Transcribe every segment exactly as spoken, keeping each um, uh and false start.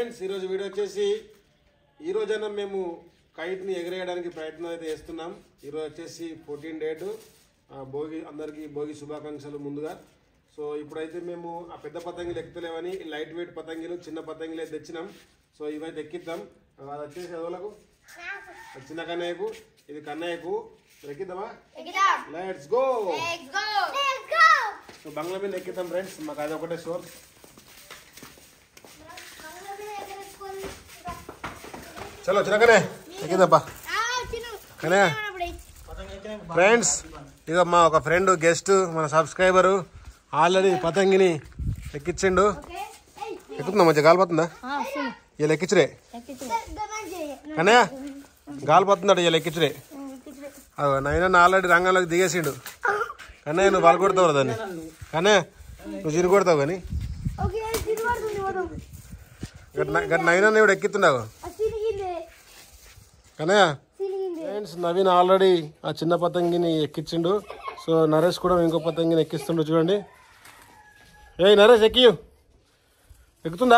Friends ఈరోజు video వచ్చేసి ఈరోజైనా మేము కైట్ని ఎగరేయడానికి ప్రయత్నం అయితే చేస్తున్నాం. ఈరోజు వచ్చేసి ఫోర్టీన్ డేట్ భోగి, అందరికీ భోగి శుభాకాంక్షలు ముందుగా. సో ఇప్పుడైతే మేము ఆ పెద్ద పతంగిలు ఎక్కుతలేవని లైట్ వెయిట్ పతంగిలు చిన్న పతంగిలు అయితే తెచ్చినాం. సో ఇవైతే ఎక్కిద్దాం. అది వచ్చేసి ఎదవలకు చిన్న కన్నయ్యకు, ఇది కన్నయ్యకు. ఎక్కిద్దామా? Let's go. సో బంగ్లా మీద ఎక్కిద్దాం ఫ్రెండ్స్, మాకు అది ఒకటే సోర్స్. చలో చిన్నకనే ఎక్కిందప్పా కనే. ఫ్రెండ్స్ ఇక మా ఒక ఫ్రెండ్ గెస్ట్ మన సబ్స్క్రైబరు ఆల్రెడీ పతంగిని ఎక్కించిండు. ఎక్కుతుందా మంచిగా గాలిపోతుందా? ఇలా ఎక్కించురే కనే, గాలిపోతుందట ఇలా ఎక్కించురే. నైనా ఆల్రెడీ రంగంలోకి దిగేసిండు. కనే నువ్వు వాళ్ళు కొడతావు దాన్ని. కనే నువ్వు చిరు కొడతావు కానీ నైనా ఇప్పుడు ఎక్కిస్తున్నావు కనే. ఫ్రెండ్స్ నవీన్ ఆల్రెడీ ఆ చిన్న పతంగిని ఎక్కించిండు. సో నరేష్ కూడా ఇంకో పతంగిని ఎక్కిస్తుండు. చూడండి. ఏ నరేష్ ఎక్కి ఎక్కుతుందా?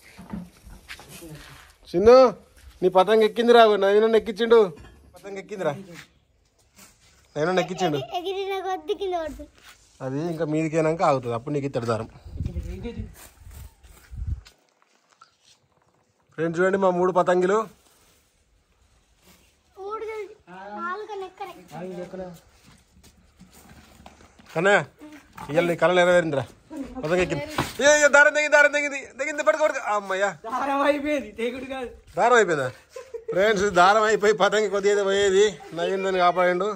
చిన్ను నీ పతంగి ఎక్కిందిరా. నవీన్ ఎక్కించిండు. పతంగి ఎక్కిందిరా. నవీన్ ఎక్కించిండు. అది ఇంకా మీదికైనాక ఆగుతుంది, అప్పుడు నీకు ఇత్తడి దారం. ఫ్రెండ్స్ చూడండి మా మూడు పతంగిలు. కన్నా ఇవాళ నీ కళ నెరవేరిందిరా. పతంగి ఎక్కింది. ఏ దారం తెగింది, దారం తెగింది తెగింది పట్టుకోడు. అమ్మయ్యా దారం అయిపోయిందా? ఫ్రెండ్స్ దారం అయిపోయి పతంగి కొద్దిగా పోయేది. నవీన్ దాన్ని కాపాడిండు.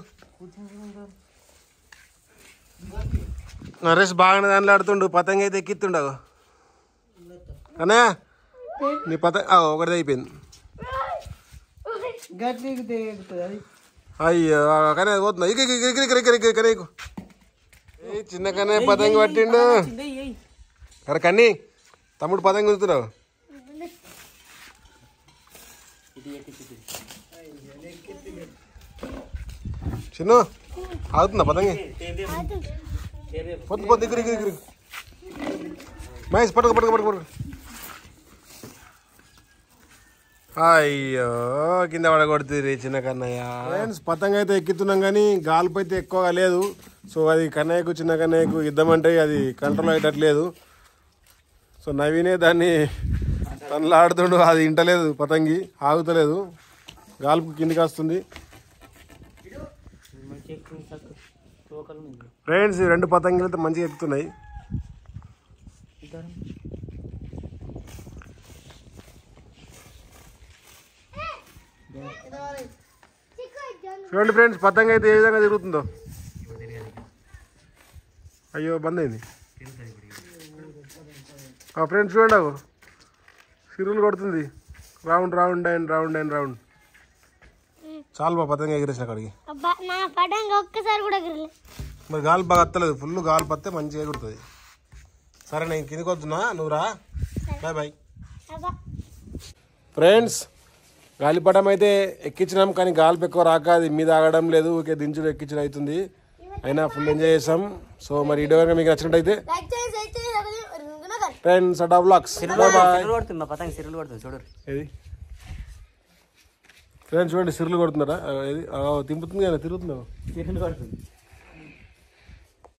నరేష్ బాగానే దాంట్లో ఆడుతుండు. పతంగి అయితే ఎక్కిస్తుండవు అన్నా. నీ పతంగి ఒకటిది అయిపోయింది. అయ్యో కానీ పోతున్నా. ఇక చిన్న కన్నా పతంగి పట్టిండు. అరే కన్నీ తమ్ముడు పతంగి కుదుతున్నావు. చిన్న ఆగుతుందా పతంగి? పొద్దు పొద్దు దగ్గర దగ్గర మహేష్ పట్టుకు పట్టుకు పట్టుకు పట్టుకు. అయ్యో కింద పడగొడుతుంది చిన్న కన్నయ్య. ఫ్రెండ్స్ పతంగ అయితే ఎక్కుతున్నాం కానీ గాల్పు అయితే ఎక్కువగా లేదు. సో అది కన్నయ్యకు చిన్న కన్నయ్యకు ఇద్దామంటే అది కంట్రోల్ అయ్యేటట్లేదు. సో నవీనే దాన్ని తనలాడుతుండు. అది ఇంటలేదు, పతంగి ఆగుతలేదు, గాల్పు కిందికి వస్తుంది. ఫ్రెండ్స్ రెండు పతంగిలు అయితే మంచిగా ఎక్కుతున్నాయి. చూడండి ఫ్రెండ్స్ పతంగ అయితే ఏ విధంగా తిరుగుతుందో. అయ్యో బంద్ అయింది. ఫ్రెండ్స్ చూడండి అవు సిరులు కొడుతుంది. Round round and round and round. చాలు బా పతంగ ఎగిరేసిన అక్కడికి. మరి గాలి బాగా వస్తలేదు. ఫుల్ గాలి పత్తే మంచిగా ఎగురుతుంది. సరే నేను కిందికి వద్దునా, నువ్వు రా. Bye bye. ఫ్రెండ్స్ గాలిపటం అయితే ఎక్కించినాం కానీ గాలిపు ఎక్కువ రాక అది మీద ఆగడం లేదు. ఓకే దించుడు ఎక్కించడం అవుతుంది. అయినా ఫుల్ ఎంజాయ్ చేసాం. సో మరి వీడియో కనుక మీకు నచ్చినట్టయితే ఫ్రెండ్స్ అడా వ్లాగ్స్ ఏది ఫ్రెండ్స్ చూడండి సిరులు కొడుతున్నారా? ఏది తింపుతుంది కదా, తిరుగుతుందా?